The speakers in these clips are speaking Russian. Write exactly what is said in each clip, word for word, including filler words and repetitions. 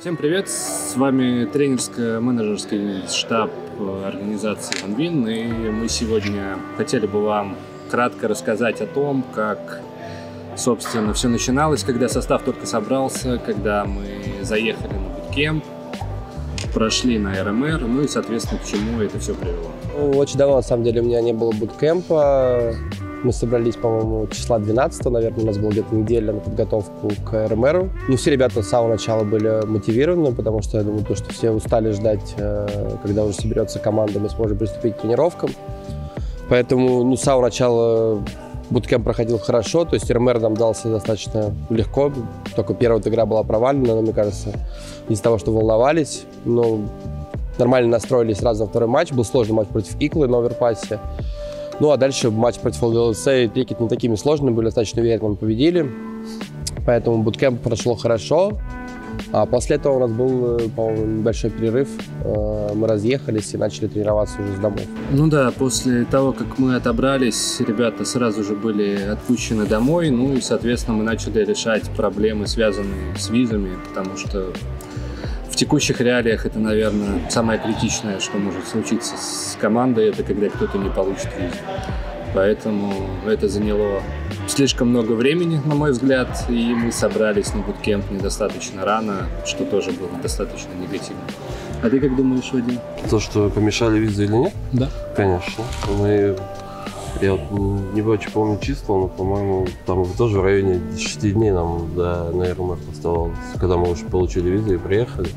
Всем привет! С вами тренерско-менеджерский штаб организации OneWin, и мы сегодня хотели бы вам кратко рассказать о том, как, собственно, все начиналось, когда состав только собрался, когда мы заехали на буткемп, прошли на эр эм эр, ну и, соответственно, к чему это все привело. Очень давно, на самом деле, у меня не было буткемпа. Мы собрались, по-моему, числа двенадцатого, наверное, у нас была где-то неделя на подготовку к эр эм эр. Ну, все ребята с самого начала были мотивированы, потому что я думаю, то, что все устали ждать, когда уже соберется команда, мы сможем приступить к тренировкам. Поэтому, ну, с самого начала буткемп проходил хорошо, то есть эр эм эр нам дался достаточно легко. Только первая игра была провалена, но, мне кажется, из-за того, что волновались. Но нормально настроились сразу на второй матч. Был сложный матч против Иклы на оверпассе. Ну, а дальше матч против эл ди эл эс и Трикет не такими сложными, были достаточно уверенно, мы победили. Поэтому буткемп прошло хорошо. А после этого у нас был, по-моему, небольшой перерыв. Мы разъехались и начали тренироваться уже с домов. Ну да, после того, как мы отобрались, ребята сразу же были отпущены домой. Ну и, соответственно, мы начали решать проблемы, связанные с визами, потому что в текущих реалиях это, наверное, самое критичное, что может случиться с командой, это когда кто-то не получит визу. Поэтому это заняло слишком много времени, на мой взгляд, и мы собрались на буткемп недостаточно рано, что тоже было достаточно негативно. А ты как думаешь, Вадим? То, что помешали визы или нет? Да. Конечно. Мы, я вот не очень помню числа, но, по-моему, там тоже в районе шести дней нам до на эр эм эр оставалось, когда мы уже получили визу и приехали.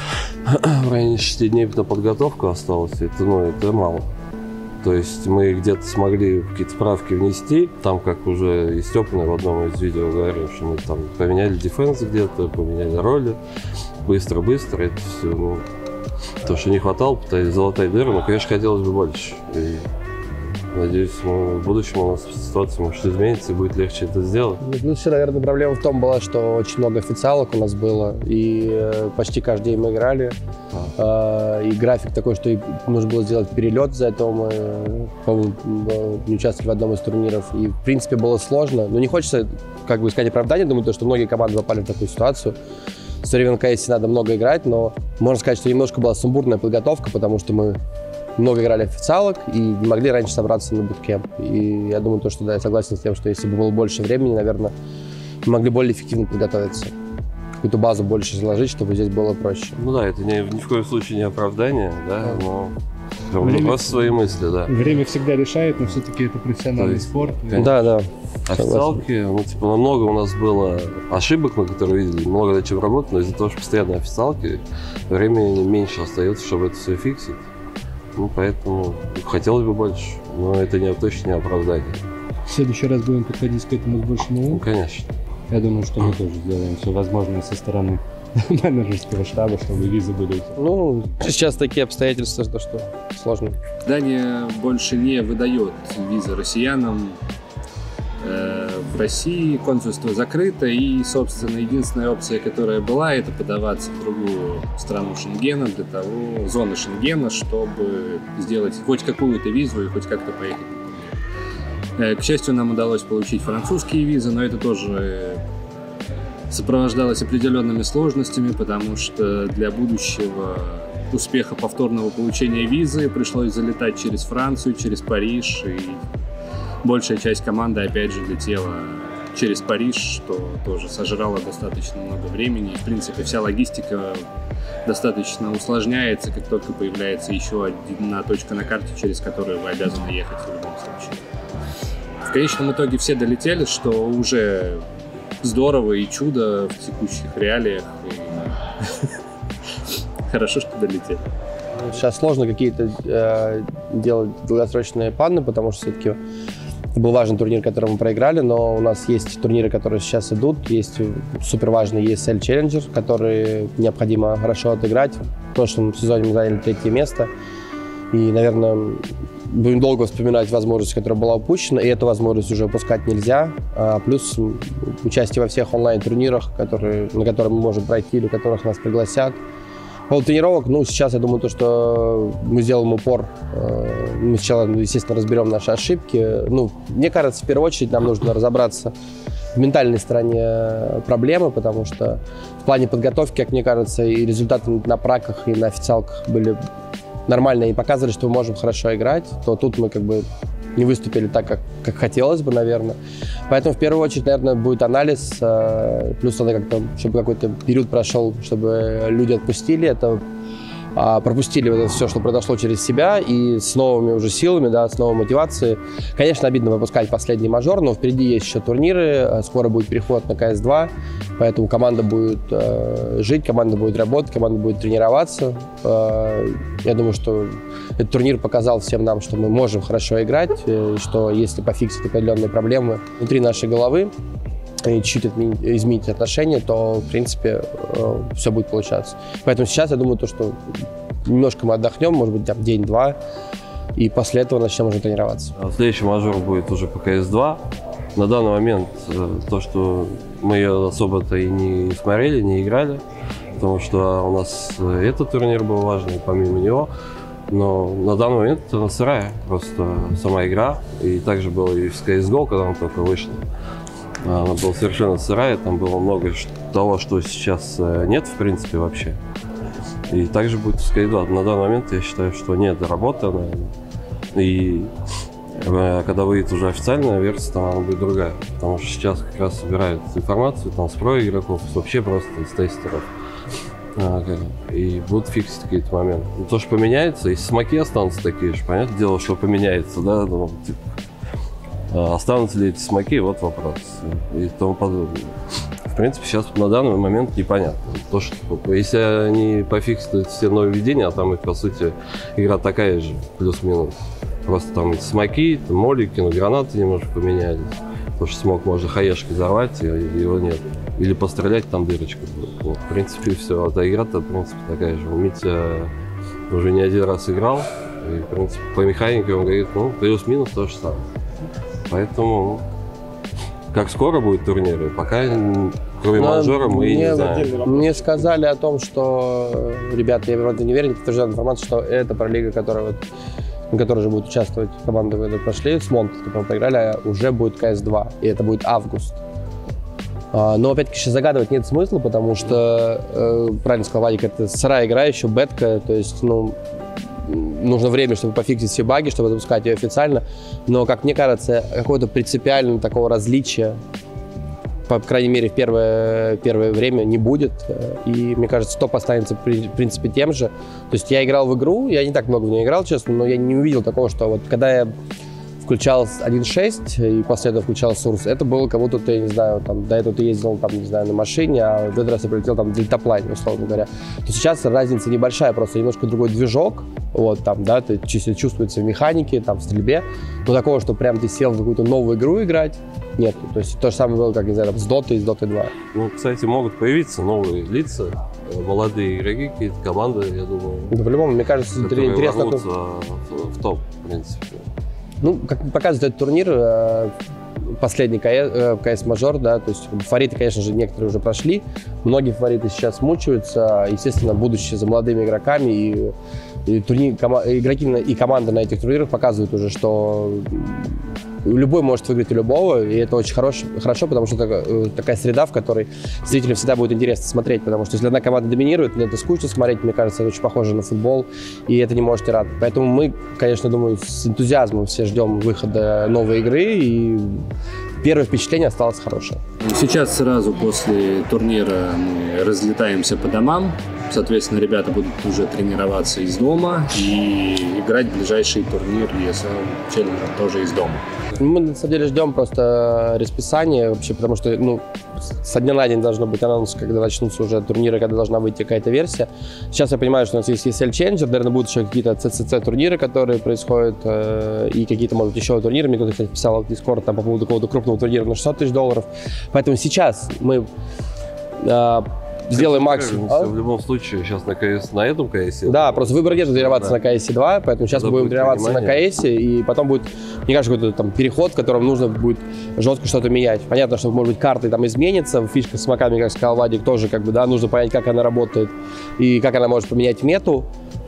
В районе шести дней на подготовку осталось, это, ну, это мало. То есть мы где-то смогли какие-то справки внести, там, как уже и Степаный в одном из видео говорил, что мы там поменяли дефенс где-то, поменяли роли, быстро-быстро, это все, ну, то, что не хватало, пытались золотая дыра, но, конечно, хотелось бы больше. И надеюсь, мы, в будущем у нас ситуация может изменится и будет легче это сделать. Ну, все, наверное, проблема в том была, что очень много официалок у нас было, и э, почти каждый день мы играли. А. Э, и график такой, что и нужно было сделать перелет, за это мы, по-моему, не участвовали в одном из турниров. И, в принципе, было сложно. Но не хочется, как бы, искать оправдания. Думаю, то, что многие команды попали в такую ситуацию. В современном кейсе надо много играть, но можно сказать, что немножко была сумбурная подготовка, потому что мы много играли официалок и не могли раньше собраться на буткемп. И я думаю, то, что да, я согласен с тем, что если бы было больше времени, наверное, мы могли более эффективно подготовиться. Какую-то базу больше заложить, чтобы здесь было проще. Ну да, это ни, ни в коем случае не оправдание, да, но время, просто свои мысли, да. Время всегда решает, но все-таки это профессиональный есть, спорт. Конечно. Да, да. Официалки, ну, типа, много у нас было ошибок, мы которые видели, много над чем работать, но из-за того, что постоянно официалки, времени меньше остается, чтобы это все фиксить. Ну, поэтому хотелось бы больше, но это не, точно не оправдание. В следующий раз будем подходить к этому с большим умом? Ну, конечно. Я думаю, что мы тоже сделаем все возможное со стороны менеджерского штаба, чтобы визы были. Ну, сейчас такие обстоятельства, что, что сложно. Дания больше не выдает визы россиянам. В России консульство закрыто, и, собственно, единственная опция, которая была, это подаваться в другую страну Шенгена, для того, зоны Шенгена, чтобы сделать хоть какую-то визу и хоть как-то поехать на турнир. К счастью, нам удалось получить французские визы, но это тоже сопровождалось определенными сложностями, потому что для будущего успеха повторного получения визы пришлось залетать через Францию, через Париж, и большая часть команды, опять же, летела через Париж, что тоже сожрало достаточно много времени. И, в принципе, вся логистика достаточно усложняется, как только появляется еще одна точка на карте, через которую вы обязаны ехать в любом случае. В конечном итоге все долетели, что уже здорово и чудо в текущих реалиях. И хорошо, что долетели. Сейчас сложно какие-то э, делать долгосрочные планы, потому что все-таки был важный турнир, который мы проиграли, но у нас есть турниры, которые сейчас идут. Есть супер важный и эс эл Challenger, который необходимо хорошо отыграть. В прошлом сезоне мы заняли третье место. И, наверное, будем долго вспоминать возможность, которая была упущена, и эту возможность уже упускать нельзя. А плюс участие во всех онлайн-турнирах, которые, на которые мы можем пройти, или которых нас пригласят. По поводу тренировок, ну, сейчас я думаю, то, что мы сделаем упор. Мы сначала, естественно, разберем наши ошибки. Ну, мне кажется, в первую очередь нам нужно разобраться в ментальной стороне проблемы, потому что в плане подготовки, как мне кажется, и результаты на праках, и на официалках были нормальные и показывали, что мы можем хорошо играть, то тут мы как бы не выступили так, как, как хотелось бы, наверное. Поэтому в первую очередь, наверное, будет анализ, э, плюс надо как-то, чтобы какой-то период прошел, чтобы люди отпустили это, э, пропустили вот это все, что произошло через себя, и с новыми уже силами, да, с новой мотивацией. Конечно, обидно выпускать последний мажор, но впереди есть еще турниры, скоро будет переход на ка эс два, поэтому команда будет э, жить, команда будет работать, команда будет тренироваться. Э, я думаю, что этот турнир показал всем нам, что мы можем хорошо играть, и что если пофиксить определенные проблемы внутри нашей головы и чуть-чуть изменить отношения, то, в принципе, все будет получаться. Поэтому сейчас я думаю, то, что немножко мы отдохнем, может быть, там день-два, и после этого начнем уже тренироваться. Следующий мажор будет уже по ка эс два. На данный момент то, что мы ее особо-то и не смотрели, не играли, потому что у нас этот турнир был важный, помимо него. Но на данный момент она сырая, просто сама игра. И также было и в си эс го, когда она только вышла. Она была совершенно сырая, там было много того, что сейчас нет в принципе вообще. И также будет в си эс два. На данный момент я считаю, что нет доработана. И когда выйдет уже официальная версия, там она будет другая. Потому что сейчас как раз собирают информацию там, с про игроков, вообще просто из тестеров. И будут фиксить какие-то моменты. Но то, что поменяется, если смоки останутся такие же, понятное дело, что поменяется, да, ну, типа, останутся ли эти смоки, вот вопрос. И тому подобное. В принципе, сейчас на данный момент непонятно. То, что, если они пофиксят все нововведения, а там их, по сути, игра такая же, плюс-минус. Просто там смоки, там, молики, ну, гранаты немножко поменялись. Потому что смог можно хаешкой взорвать, и его нет. Или пострелять, там дырочка будет. Вот, в принципе, все. Эта игра-то, в принципе, такая же. Митя уже не один раз играл. И, в принципе, по механике он говорит, ну, плюс-минус то же самое. Поэтому, как скоро будет турниры, пока, кроме Но мажора, мы не знаем. Мне сказали о том, что, ребята, я в это не верю, не подтверждаю информацию, что это про лигу, которая вот на которой же будут участвовать команды, которые прошли, с Монт, которые проиграли, уже будет ка эс два, и это будет август. Но, опять-таки, сейчас загадывать нет смысла, потому что, правильно сказал Вадик, это сырая игра, еще бетка, то есть, ну, нужно время, чтобы пофиксить все баги, чтобы запускать ее официально, но, как мне кажется, какого-то принципиального такого различия, по крайней мере, в первое, первое время не будет. И, мне кажется, топ останется, в принципе, тем же. То есть я играл в игру, я не так много в нее играл, честно, но я не увидел такого, что вот когда я включал один шесть и после этого включал Source, это было как будто ты, я не знаю, там, до этого ты ездил, там, не знаю, на машине, а в этот раз я прилетел там в дельтаплане, условно говоря. То сейчас разница небольшая, просто немножко другой движок, вот, там, да, ты чувствуется в механике, там, в стрельбе, но такого, что прям ты сел в какую-то новую игру играть, нет. То есть то же самое было, как, не знаю, с Dota и с Dota два. Ну, кстати, могут появиться новые лица, молодые игроки, какие-то команды, я думаю. Да, по-любому, мне кажется, интересно. В, в топ, в принципе. Ну, как показывает этот турнир, последний ка эс-мажор, да, то есть фавориты, конечно же, некоторые уже прошли, многие фавориты сейчас мучаются, естественно, будущее за молодыми игроками, и, и турнир, кома, игроки и команды на этих турнирах показывают уже, что любой может выиграть у любого, и это очень хорош, хорошо, потому что это такая среда, в которой зрителям всегда будет интересно смотреть, потому что если одна команда доминирует, это скучно смотреть, мне кажется, это очень похоже на футбол, и это не может не радовать. Поэтому мы, конечно, думаю, с энтузиазмом все ждем выхода новой игры, и первое впечатление осталось хорошее. Сейчас сразу после турнира мы разлетаемся по домам. Соответственно, ребята будут уже тренироваться из дома и играть в ближайший турнир и эс эл Challenger тоже из дома. Мы, на самом деле, ждем просто расписание вообще, потому что, ну, со дня на день должно быть анонс, когда начнутся уже турниры, когда должна выйти какая-то версия. Сейчас я понимаю, что у нас есть эс эл Challenger, наверное, будут еще какие-то си си си турниры, которые происходят, э, и какие-то, может быть, еще турниры. Мне кто-то, кстати, писал в Discord там, по поводу какого-то крупного турнира на шестьсот тысяч долларов. Поэтому сейчас мы э, сделаем максимум. А? В любом случае, сейчас на КС, на этом КС. Да, просто выбор нет тренироваться да. на ка эс два, поэтому сейчас мы будем тренироваться внимание. на ка эс, и потом будет, мне кажется, какой-то там переход, в котором нужно будет жестко что-то менять. Понятно, что, может быть, карты там изменятся, фишка с смоками, как сказал Вадик, тоже как бы, да, нужно понять, как она работает и как она может поменять мету,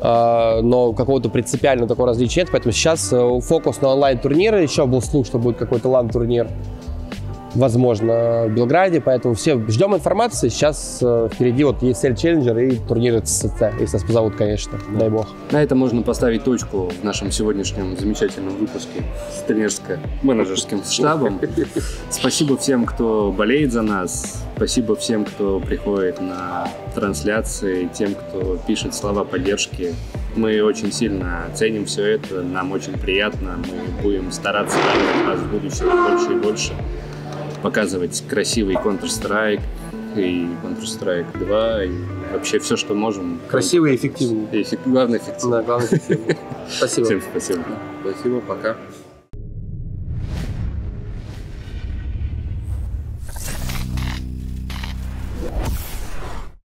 но какого-то принципиального такого различия нет, поэтому сейчас фокус на онлайн-турниры, еще был слух, что будет какой-то лан-турнир. возможно, в Белграде, поэтому все ждем информации. Сейчас э, впереди вот и эс эл Challenger и турниры си си си, если нас позовут, конечно, Да. дай бог. На этом можно поставить точку в нашем сегодняшнем замечательном выпуске с тренерско-менеджерским штабом. Спасибо всем, кто болеет за нас. Спасибо всем, кто приходит на трансляции, тем, кто пишет слова поддержки. Мы очень сильно ценим все это, нам очень приятно. Мы будем стараться радовать вас в будущем больше и больше. Показывать красивый Counter-Strike и Counter-Strike два, и вообще все, что можем. Красивый и эффективный. И эффек- главное, эффективно. Да, главное, эффективный. Спасибо. Всем спасибо. Спасибо, пока.